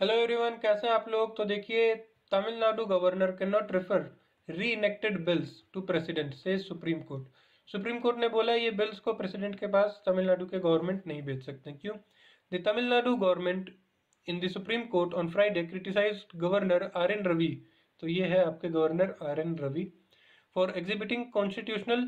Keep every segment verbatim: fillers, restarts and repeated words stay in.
Hello everyone, कैसे हैं आप लोग। तो देखिए, Tamil Nadu governor can not refer reenacted bills to president से सुप्रीम कोर्ट। सुप्रीम कोर्ट ने बोला ये बिल्स को प्रेसिडेंट के पास तमिलनाडु के गवर्नमेंट नहीं भेज सकते। क्यों? The Tamil Nadu government in the supreme court on Friday criticised governor R N Ravi. तो ये है आपके governor R N Ravi for exhibiting constitutional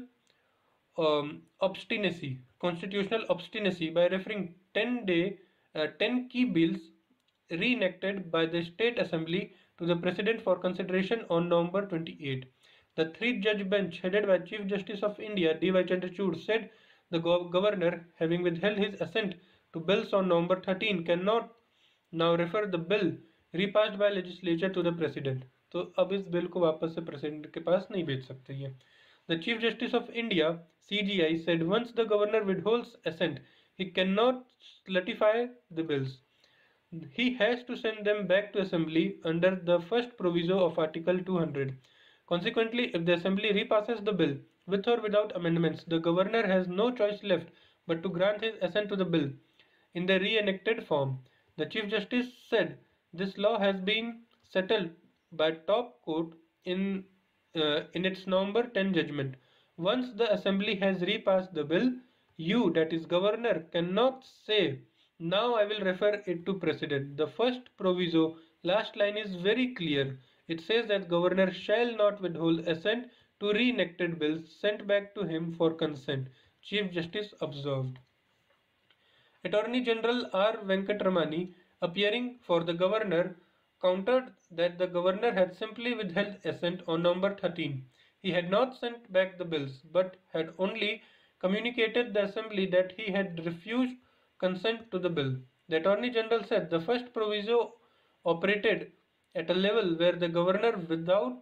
um, obstinacy, constitutional obstinacy by referring ten day, uh, ten key bills reenacted by the State Assembly to the President for consideration on November twenty-eighth. The three-judge bench headed by Chief Justice of India D Y Chandrachud said the gov- governor, having withheld his assent to bills on November thirteenth, cannot now refer the bill repassed by legislature to the president. तो अब इस bill को वापस से president के पास नहीं भेज सकते ये। The Chief Justice of India C G I said once the governor withholds assent, he cannot certify the bills. He has to send them back to assembly under the first proviso of Article two hundred. Consequently, if the assembly repasses the bill with or without amendments, the governor has no choice left but to grant his assent to the bill in the re-enacted form. The Chief Justice said this law has been settled by top court in uh, in its November tenth judgment. Once the assembly has repassed the bill, you, that is governor, cannot say now I will refer it to president. The first proviso last line is very clear. It says that governor shall not withhold assent to re-enacted bills sent back to him for consent. Chief Justice observed. Attorney General R. Venkatramani, appearing for the governor, countered that the governor had simply withheld assent on November thirteenth. He had not sent back the bills, but had only communicated the assembly that he had refused consent to the bill. The Attorney General said the first proviso operated at a level where the governor, without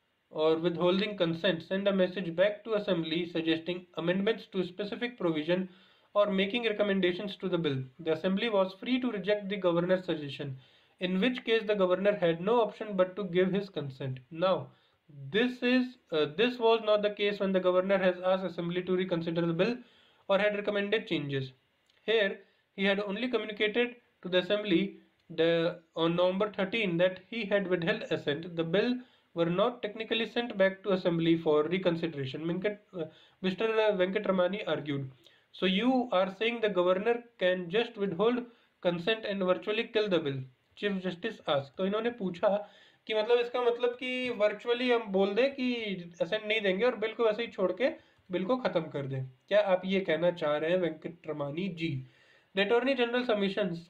or withholding consent, send a message back to assembly suggesting amendments to specific provision or making recommendations to the bill. The assembly was free to reject the governor's suggestion, in which case the governor had no option but to give his consent. Now, this is uh, this was not the case when the governor has asked assembly to reconsider the bill or had recommended changes. Here, he had only communicated to the assembly the, on November thirteenth that he had withheld assent. The bill were not technically sent back to assembly for reconsideration, Venkat, uh, Mister Venkatramani argued. So you are saying the governor can just withhold consent and virtually kill the bill? Chief Justice asked. तो इन्होंने पूछा कि मतलब इसका मतलब कि virtually हम बोल दें कि असेंट नहीं देंगे और बिल को वैसे ही छोड़ के बिल को खत्म कर दें। क्या आप ये कहना चाह रहे हैं वेंकटरमानी जी? The Attorney General submissions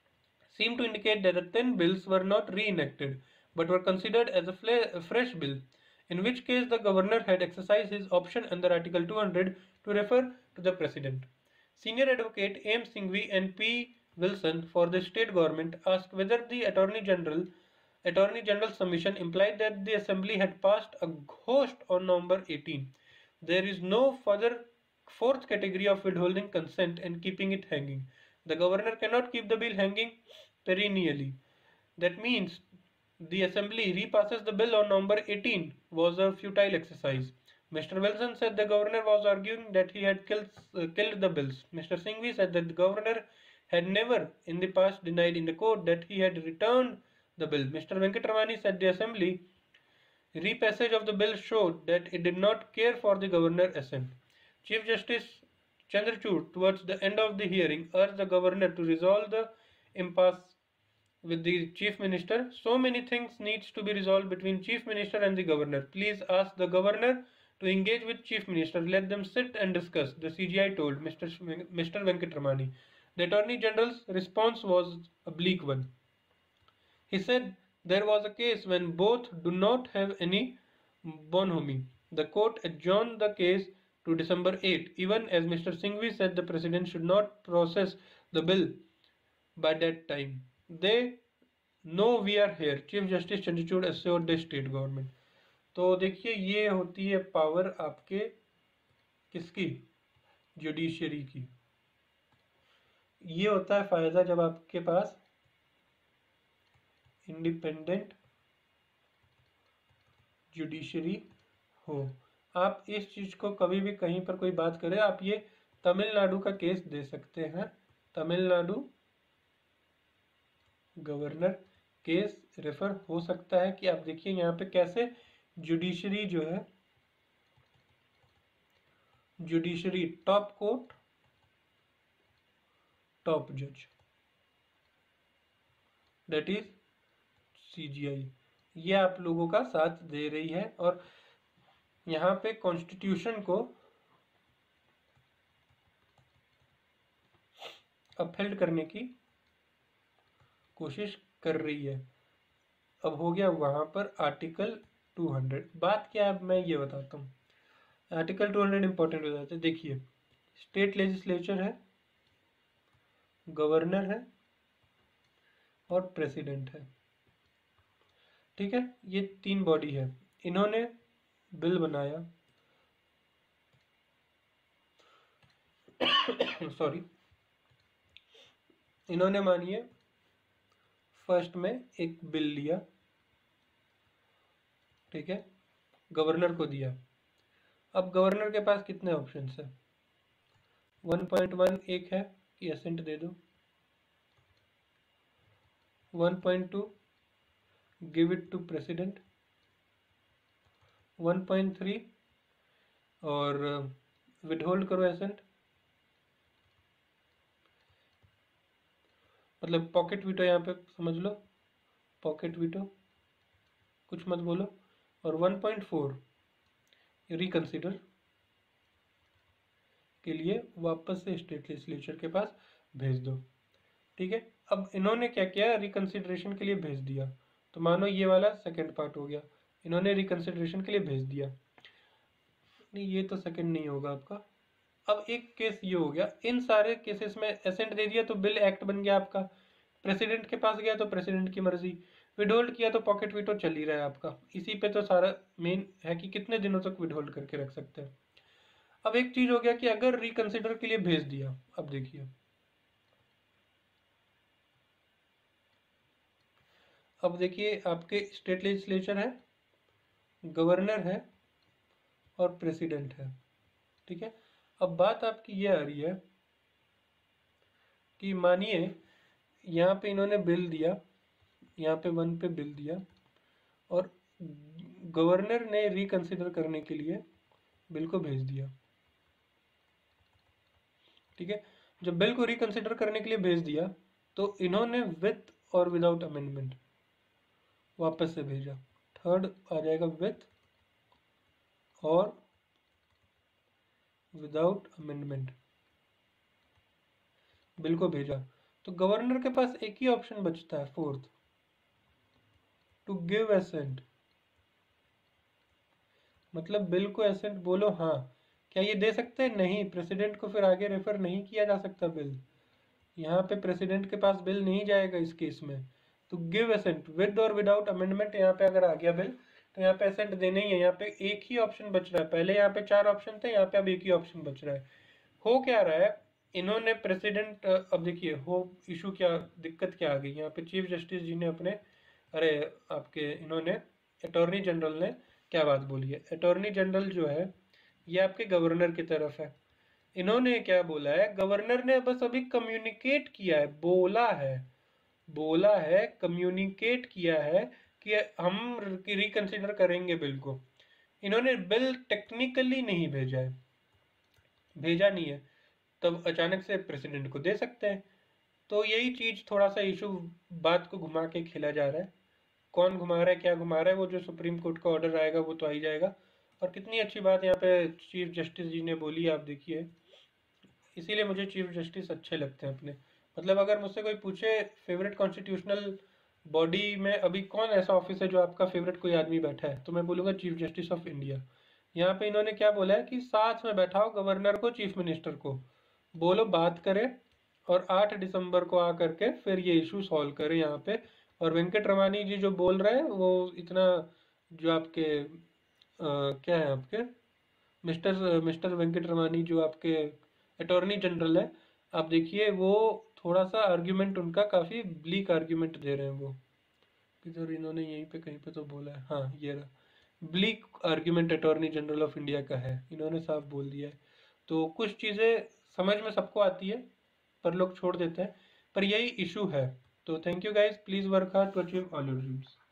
seem to indicate that the ten bills were not re-enacted but were considered as a fresh bill, in which case the governor had exercised his option under Article two hundred to refer to the president. Senior advocate M. Singhvi and P. Wilson for the state government asked whether the Attorney General Attorney General's submission implied that the Assembly had passed a ghost on November eighteenth. There is no further fourth category of withholding consent and keeping it hanging. The governor cannot keep the bill hanging perennially. That means the assembly repasses the bill on November eighteenth was a futile exercise. Mister Wilson said the governor was arguing that he had killed, uh, killed the bills. Mister Singhvi said that the governor had never in the past denied in the court that he had returned the bill. Mister Venkatramani said the assembly repassage of the bill showed that it did not care for the governor assent. Chief Justice Chandrachud, towards the end of the hearing, urged the governor to resolve the impasse with the chief minister. So many things needs to be resolved between chief minister and the governor. Please ask the governor to engage with chief minister. Let them sit and discuss, the C G I told Mister Mister Venkatramani. The Attorney General's response was a bleak one. He said there was a case when both do not have any bonhomie. The court adjourned the case to December eighth, even as Mister Singhvi said the president should not process the bill by that time. They know we are here. Chief Justice Chandrachud assured the state government. तो देखिए, ये होती है power आपके किसकी? Judiciary की। ये होता है फायदा जब आपके पास इंडिपेंडेंट जुडिशरी हो। आप इस चीज को कभी भी कहीं पर कोई बात करें, आप ये तमिलनाडु का केस दे सकते हैं। तमिलनाडु गवर्नर केस रेफर हो सकता है कि आप देखिए यहाँ पे कैसे जुडिशरी जो है, जुडिशरी टॉप कोर्ट टॉप जज, दैट इज सीजीआई, ये आप लोगों का साथ दे रही है और यहाँ पे कॉन्स्टिट्यूशन को अपहेल्ड करने की कोशिश कर रही है। अब हो गया वहां पर आर्टिकल टू हंड्रेड। बात क्या है अब मैं ये बताता हूँ। आर्टिकल टू हंड्रेड इंपॉर्टेंट हो जाता है। देखिए, स्टेट लेजिस्लेचर है, गवर्नर है और प्रेसिडेंट है, ठीक है, ये तीन बॉडी है। इन्होंने बिल बनाया सॉरी इन्होंने मानिए फर्स्ट में एक बिल लिया, ठीक है, गवर्नर को दिया। अब गवर्नर के पास कितने ऑप्शंस है? वन पॉइंट वन एक है कि असेंट दे दो, one point two give it to president, one point three और विदहोल्ड करो एसेंट, मतलब पॉकेट वीटो, यहाँ पे समझ लो पॉकेट वीटो, कुछ मत बोलो, और वन पॉइंट फोर रिकंसिडर के लिए वापस से स्टेट लेजिस्लेचर के पास भेज दो, ठीक है। अब इन्होंने क्या किया, रिकंसिडरेशन के लिए भेज दिया, तो मानो ये वाला सेकंड पार्ट हो गया, इन्होंने रिकंसिडरेशन के लिए भेज दिया, नहीं ये तो सेकंड नहीं होगा आपका। अब एक केस ये हो गया, इन सारे केसेस में एसेंट दे दिया तो बिल एक्ट बन गया आपका, प्रेसिडेंट के पास गया तो प्रेसिडेंट की मर्जी, विडहोल्ड किया तो पॉकेट वीटो चल ही रहा है आपका। इसी पे तो सारा मेन है कि कितने दिनों तक विडहोल्ड करके रख सकते हैं। अब एक चीज हो गया कि अगर रिकंसिडर के लिए भेज दिया, अब देखिए, अब देखिए आपके स्टेट लेजिस्लेचर है, गवर्नर है और प्रेसिडेंट है, ठीक है। अब बात आपकी ये आ रही है कि मानिए यहाँ पे इन्होंने बिल दिया, यहाँ पे वन पे बिल दिया और गवर्नर ने रिकंसिडर करने के लिए बिल को भेज दिया, ठीक है। जब बिल को रिकंसिडर करने के लिए भेज दिया तो इन्होंने विथ और विदाउट अमेंडमेंट वापस से भेजा, थर्ड आ जाएगा विथ और विदाउट अमेंडमेंट बिल को भेजा, तो गवर्नर के पास एक ही ऑप्शन बचता है, फोर्थ, टू गिव एसेंट, मतलब बिल को एसेंट बोलो हाँ। क्या ये दे सकते हैं? नहीं, प्रेसिडेंट को फिर आगे रेफर नहीं किया जा सकता बिल, यहाँ पे प्रेसिडेंट के पास बिल नहीं जाएगा इस केस में। तो गिव एसेंट विद और विदाउट अमेंडमेंट, यहाँ पे अगर आ गया बिल तो यहाँ पे एसेंट देना ही है। यहाँ पे एक ही ऑप्शन बच रहा है, पहले यहाँ पे चार ऑप्शन थे, यहाँ पे अब एक ही ऑप्शन बच रहा है। हो क्या रहा है, इन्होंने प्रेसिडेंट, अब देखिए हो इशू क्या, दिक्कत क्या आ गई यहाँ पे, चीफ जस्टिस जी ने अपने, अरे आपके इन्होंने अटॉर्नी जनरल ने क्या बात बोली है। अटॉर्नी जनरल जो है ये आपके गवर्नर की तरफ है, इन्होंने क्या बोला है, गवर्नर ने बस अभी कम्युनिकेट किया है, बोला है, बोला है कम्युनिकेट किया है कि हम रिकंसिडर करेंगे बिल को। इन्होंने बिल टेक्निकली नहीं भेजा है, भेजा नहीं है, तब अचानक से प्रेसिडेंट को दे सकते हैं। तो यही चीज थोड़ा सा इशू, बात को घुमा के खेला जा रहा है। कौन घुमा रहा है, क्या घुमा रहा है, वो जो सुप्रीम कोर्ट का ऑर्डर आएगा वो तो आ ही जाएगा। और कितनी अच्छी बात यहाँ पे चीफ जस्टिस जी ने बोली, आप देखिए, इसीलिए मुझे चीफ जस्टिस अच्छे लगते हैं अपने। मतलब अगर मुझसे कोई पूछे फेवरेट कॉन्स्टिट्यूशनल बॉडी में अभी कौन ऐसा ऑफिस है जो आपका फेवरेट कोई आदमी बैठा है, तो मैं बोलूँगा चीफ जस्टिस ऑफ इंडिया। यहाँ पे इन्होंने क्या बोला है कि साथ में बैठाओ गवर्नर को, चीफ मिनिस्टर को, बोलो बात करें और आठ दिसंबर को आकर के फिर ये इशू सॉल्व करें यहाँ पे। और वेंकट रमानी जी जो बोल रहे हैं वो इतना, जो आपके आ, क्या है आपके मिस्टर मिस्टर वेंकट रमानी जो आपके अटॉर्नी जनरल है, आप देखिए वो थोड़ा सा आर्ग्यूमेंट उनका काफ़ी ब्लीक आर्ग्यूमेंट दे रहे हैं वो, किधर इन्होंने यहीं पे कहीं पे तो बोला है, हाँ ये रहा, bleak argument attorney general of India का है, इन्होंने साफ बोल दिया है। तो कुछ चीज़ें समझ में सबको आती है पर लोग छोड़ देते हैं, पर यही इशू है। तो thank you guys, please work hard to achieve all your dreams.